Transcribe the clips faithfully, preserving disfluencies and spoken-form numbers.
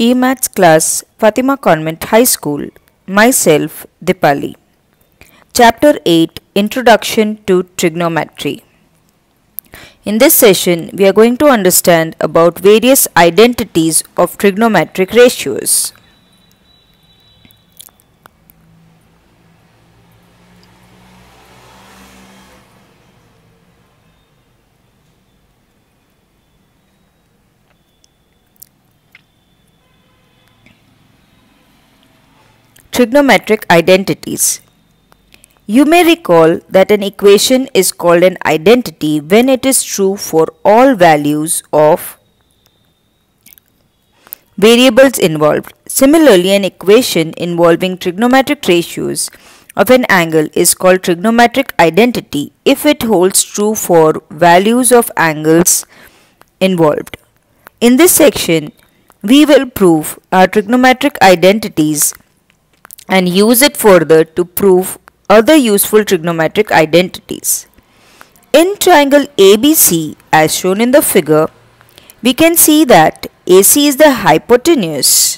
E-Maths class, Fatima Convent High School. Myself, Dipali. Chapter eight, Introduction to Trigonometry. In this session, we are going to understand about various identities of trigonometric ratios. Trigonometric identities. You may recall that an equation is called an identity when it is true for all values of variables involved. Similarly, an equation involving trigonometric ratios of an angle is called trigonometric identity if it holds true for values of angles involved. In this section, we will prove our trigonometric identities and use it further to prove other useful trigonometric identities. In triangle A B C, as shown in the figure, we can see that A C is the hypotenuse.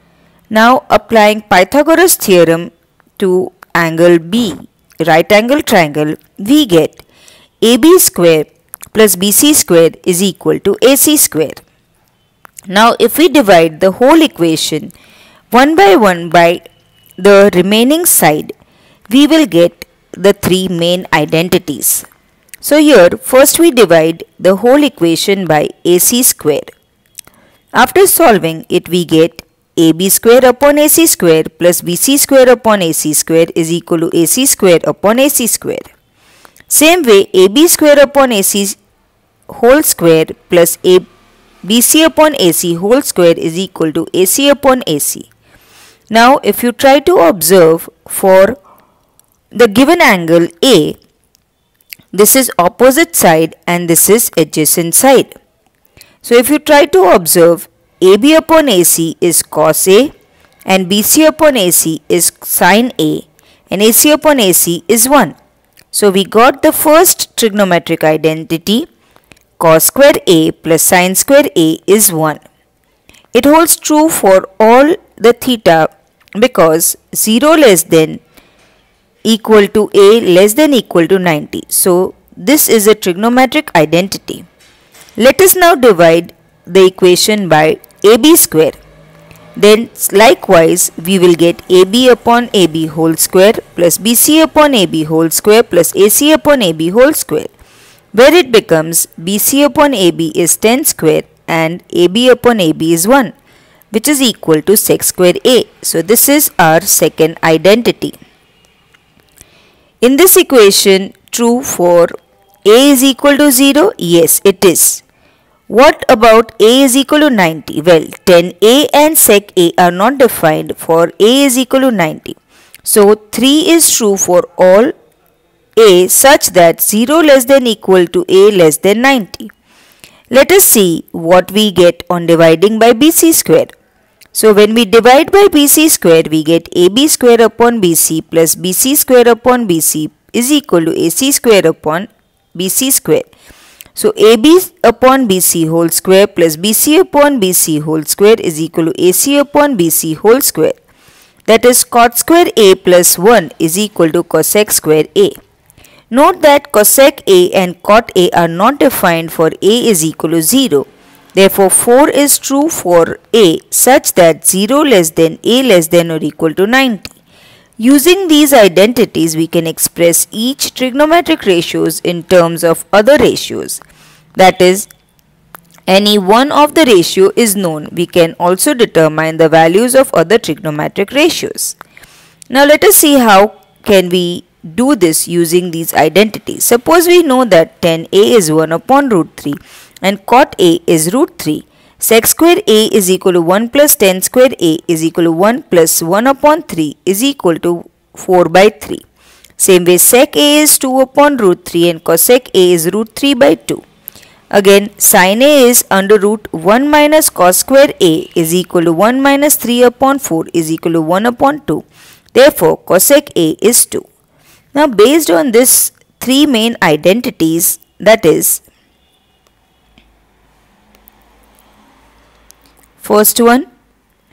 Now applying Pythagoras theorem to angle B, right angle triangle, we get A B square plus B C square is equal to A C square. Now if we divide the whole equation one by one by the remaining side, we will get the three main identities. So here first we divide the whole equation by A C square. After solving it, we get A B square upon A C square plus B C square upon A C square is equal to A C square upon A C square. Same way, A B square upon A C whole square plus A B C upon A C whole square is equal to A C upon A C. Now if you try to observe for the given angle A, this is opposite side and this is adjacent side. So if you try to observe, A B upon A C is cos A and B C upon A C is sin A and A C upon A C is one. So we got the first trigonometric identity, cos square A plus sin square A is one. It holds true for all the theta because zero less than equal to A less than equal to ninety. So this is a trigonometric identity. Let us now divide the equation by A B square. Then likewise we will get A B upon A B whole square plus B C upon A B whole square plus A C upon A B whole square, where it becomes B C upon A B is ten square and A B upon A B is one, which is equal to sec square A. So this is our second identity. In this equation, true for A is equal to zero? Yes, it is. What about A is equal to ninety? Well, tan A and sec A are not defined for A is equal to ninety. So three is true for all A such that zero less than equal to A less than ninety. Let us see what we get on dividing by B C square. So when we divide by B C square, we get A B square upon B C plus B C square upon B C is equal to A C square upon B C square. So A B upon B C whole square plus B C upon B C whole square is equal to A C upon B C whole square. That is cot square A plus one is equal to cosec square A. Note that cosec A and cot A are not defined for A is equal to zero. Therefore, four is true for A such that zero less than A less than or equal to ninety. Using these identities, we can express each trigonometric ratios in terms of other ratios. That is, any one of the ratio is known. We can also determine the values of other trigonometric ratios. Now let us see how can we do this using these identities. Suppose we know that tan A is one upon root three and cot A is root three. Sec square A is equal to one plus tan square A is equal to one plus one upon three is equal to four by three. Same way, sec A is two upon root three and cosec A is root three by two. Again, sin A is under root one minus cos square A is equal to one minus three upon four is equal to one upon two. Therefore, cosec A is two. Now based on this three main identities, that is, first one,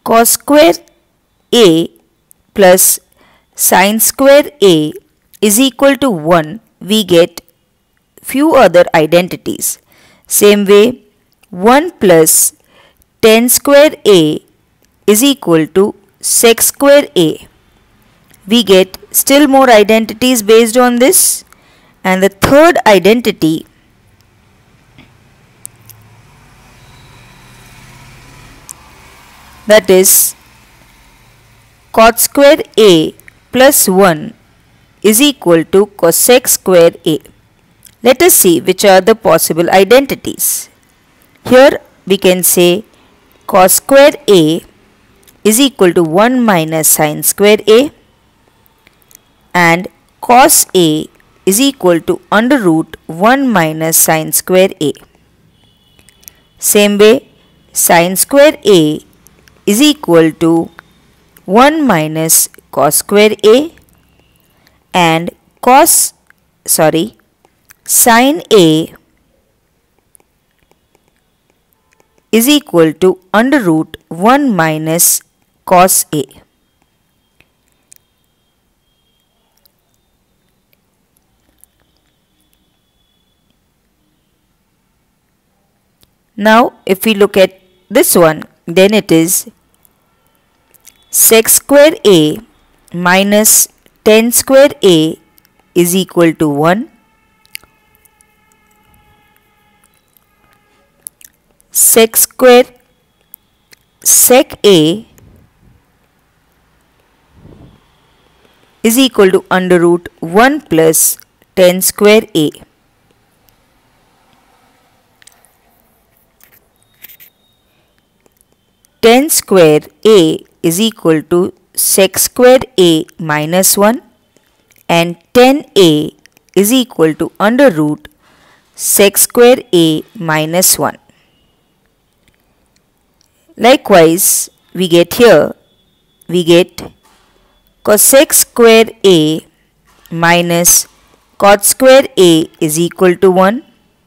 cos square A plus sin square A is equal to one, we get few other identities. Same way, one plus tan square A is equal to sec square A. We get still more identities based on this. And the third identity that is cot square A plus one is equal to cosec square A. Let us see which are the possible identities. Here we can say cos square A is equal to one minus sin square A, and cos A is equal to under root one minus sin square A. Same way, sin square A is equal to one minus cos square A, and cos sorry sin A is equal to under root one minus cos A. Now if we look at this one, then it is sec square A minus tan square A is equal to one. Sec square sec A is equal to under root one plus tan square A. Tan square A is equal to sec square A minus one, and tan A is equal to under root sec square A minus one. Likewise, we get here, we get cosec square A minus cot square A is equal to one.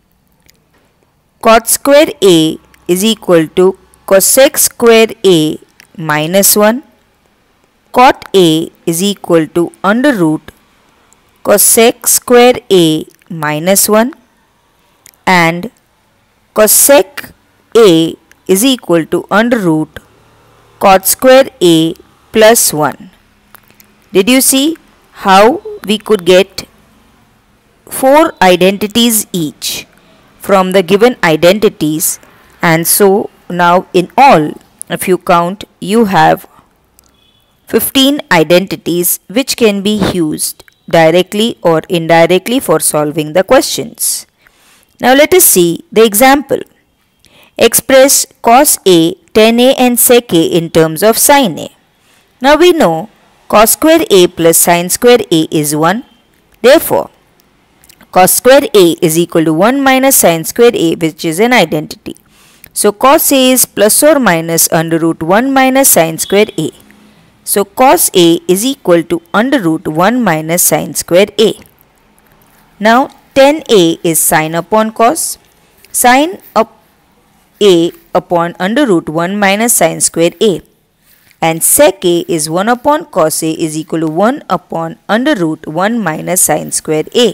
Cot square A is equal to cosec square A minus one. Cot A is equal to under root cosec square A minus one, and cosec A is equal to under root cot square A plus one. Did you see how we could get four identities each from the given identities? And so now in all, if you count, you have fifteen identities which can be used directly or indirectly for solving the questions. Now let us see the example. Express cos A, tan A and sec A in terms of sin A. Now we know cos square A plus sin square A is one. Therefore, cos square A is equal to one minus sin square A, which is an identity. So cos A is plus or minus under root one minus sin square A. So cos A is equal to under root one minus sin square A. Now tan A is sin upon cos. Sin up A upon under root one minus sin square A. And sec A is one upon cos A is equal to one upon under root one minus sin square A.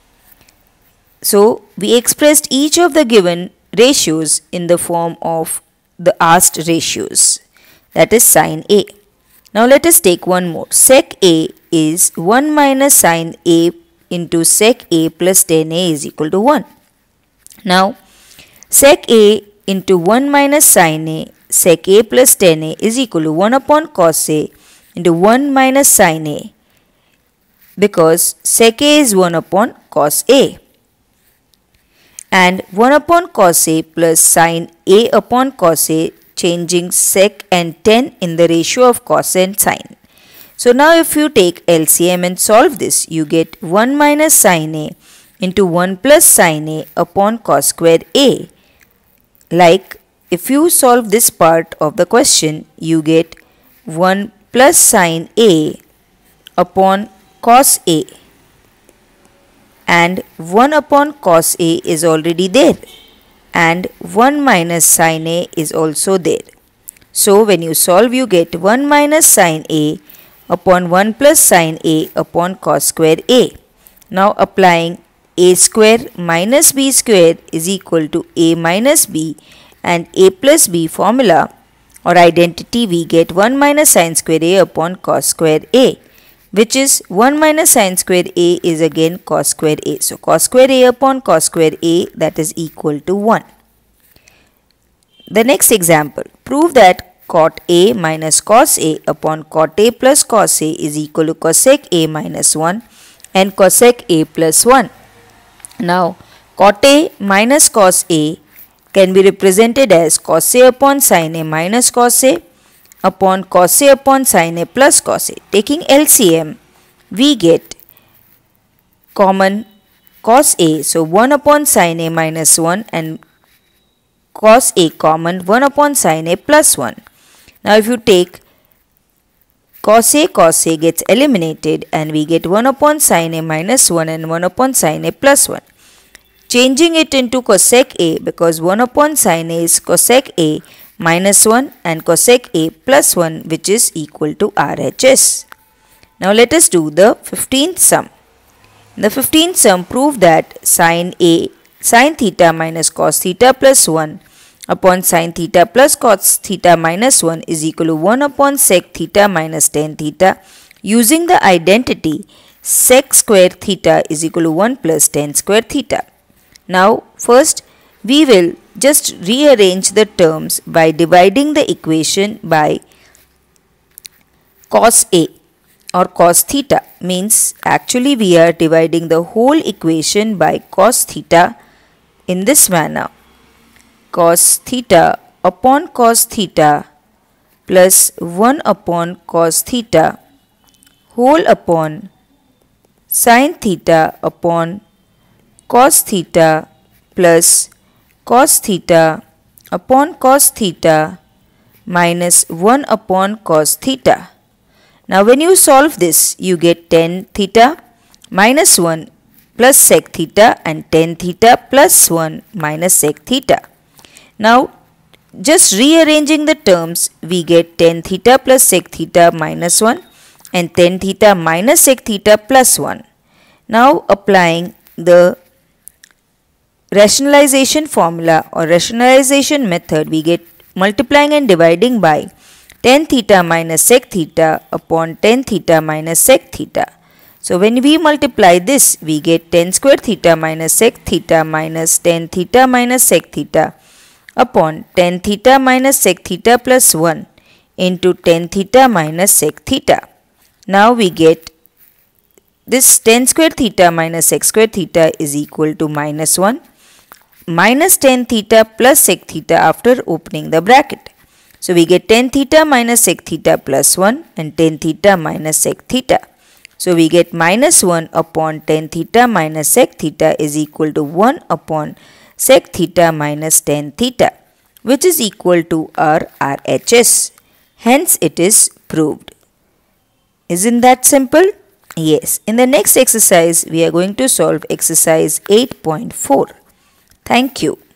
So we expressed each of the given ratios in the form of the asked ratios, that is sin A. Now let us take one more. Sec A is one minus sin A into sec A plus tan A is equal to one. Now sec A into one minus sin A sec A plus tan A is equal to one upon cos A into one minus sin A, because sec A is one upon cos A. And one upon cos A plus sin A upon cos A, changing sec and tan in the ratio of cos and sin. So now if you take L C M and solve this, you get one minus sin A into one plus sin A upon cos square A. Like if you solve this part of the question, you get one plus sin A upon cos A. And one upon cos A is already there, and one minus sin A is also there. So when you solve, you get one minus sine A upon one plus sine A upon cos square A. Now applying A square minus B square is equal to A minus B and A plus B formula or identity, we get one minus sine square A upon cos square A, which is one minus sine square A is again cos square A. So cos square A upon cos square A, that is equal to one. The next example, prove that cot A minus cos A upon cot A plus cos A is equal to cosec A minus one and cosec A plus one. Now cot A minus cos A can be represented as cos A upon sin A minus cos A upon cos A upon sin A plus cos A. Taking L C M, we get common cos A, so one upon sin A minus one and cos A common one upon sin A plus one. Now if you take cos A, cos A gets eliminated and we get one upon sin A minus one and one upon sin A plus one. Changing it into cosec A, because one upon sin A is cosec A minus one and cosec A plus one, which is equal to R H S. Now let us do the fifteenth sum. In the fifteenth sum, prove that sin A sin theta minus cos theta plus one upon sin theta plus cos theta minus one is equal to one upon sec theta minus tan theta, using the identity sec square theta is equal to one plus tan square theta. Now first we will just rearrange the terms by dividing the equation by cos A or cos theta, means actually we are dividing the whole equation by cos theta in this manner. Cos theta upon cos theta plus one upon cos theta whole upon sin theta upon cos theta plus cos theta upon cos theta minus one upon cos theta. Now when you solve this, you get tan theta minus one plus sec theta and tan theta plus one minus sec theta. Now just rearranging the terms, we get tan theta plus sec theta minus one and tan theta minus sec theta plus one. Now applying the rationalization formula or rationalization method, we get multiplying and dividing by tan theta minus sec theta upon tan theta minus sec theta. So when we multiply this, we get tan square theta minus sec theta minus tan theta minus sec theta upon tan theta minus sec theta plus one into tan theta minus sec theta. Now we get this tan square theta minus sec square theta is equal to minus one minus tan theta plus sec theta after opening the bracket. So we get tan theta minus sec theta plus one and tan theta minus sec theta. So we get minus one upon tan theta minus sec theta is equal to one upon sec theta minus tan theta, which is equal to our R H S. Hence it is proved. Isn't that simple? Yes. In the next exercise, we are going to solve exercise eight point four. Thank you.